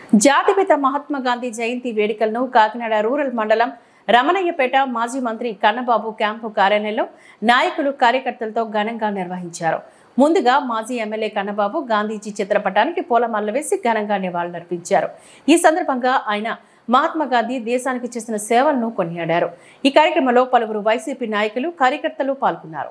జాతిపిత మహాత్మా గాంధీ జయంతి వేడుకలను కాకినాడ రూరల్ మండలం రమణయ్యపేట మాజీ మంత్రి కన్నబాబు క్యాంపు కార్యాలయంలో నాయకులు కార్యకర్తలతో ఘనంగా నిర్వహించారు. ముందుగా మాజీ ఎమ్మెల్యే కన్నబాబు గాంధీజీ చిత్రపటానికి పూలమాలలు వేసి ఘనంగా నివాళులర్పించారు. ఈ సందర్భంగా ఆయన మహాత్మా గాంధీ దేశానికి చేసిన సేవలను కొనియాడారు. ఈ కార్యక్రమంలో పలువురు వైసీపీ నాయకులు కార్యకర్తలు పాల్గొన్నారు.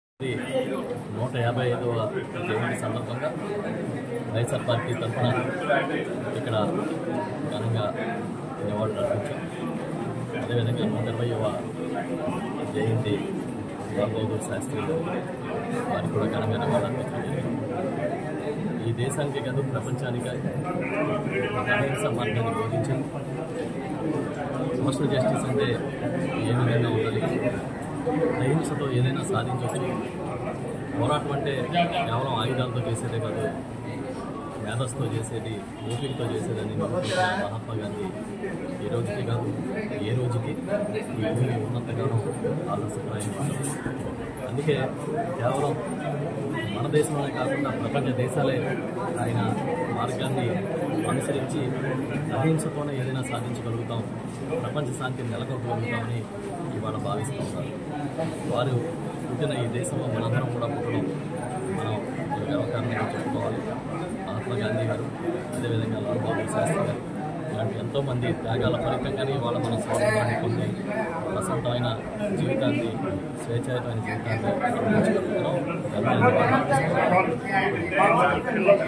155వ జయంతి సందర్భంగా వైఎస్ఆర్ పార్టీ తరఫున ఇక్కడ ఘనంగా నివాళులు అర్పించాం. అదేవిధంగా 120వ జయంతి లాల్ బహదూర్ శాస్త్రి వారికి కూడా ఘనంగా నివాళులు అర్పించడం. ఈ దేశానికి కాదు ప్రపంచానికి అహింస మార్గాన్ని బోధించారు. సోషల్ జస్టిస్ అంటే ఏ విధంగా ఉండాలి, అహింసతో ఏదైనా సాధించవచ్చు. పోరాటం అంటే కేవలం ఆయుధాలతో చేసేదే కాదు, మేధస్సుతో చేసేది, ఓపికతో చేసేదని మహాత్మా గాంధీ ఈ రోజుకి కాదు ఏ రోజుకి ఈ భూమి ఉన్నంతగానో ఆదర్శప్రాయం. అందుకే కేవలం మన దేశంలోనే కాకుండా ప్రపంచ దేశాలే ఆయన మార్గాన్ని అనుసరించి అహింసతోనే ఏదైనా సాధించగలుగుతాం, ప్రపంచ శాంతిని నెలకొల్పగలుగుతామని ఇవాళ భావిస్తూ ఉన్నారు. వారు పుట్టిన ఈ దేశంలో మనందరం కూడా పుట్టడం మనం గర్వకారణంగా చెప్పుకోవాలి. మహాత్మా గాంధీ గారు, అదేవిధంగా లాల్ బహదూర్ శాస్త్రి గారు ఇలాంటి ఎంతోమంది త్యాగాల ఫలితంగానే ఇవాళ మన స్వాతంత్రాన్ని పొంది ప్రశాంతమైన జీవితాన్ని, స్వేచ్ఛాయుతమైన జీవితాన్ని అనుభవించగలుగుతున్నాం.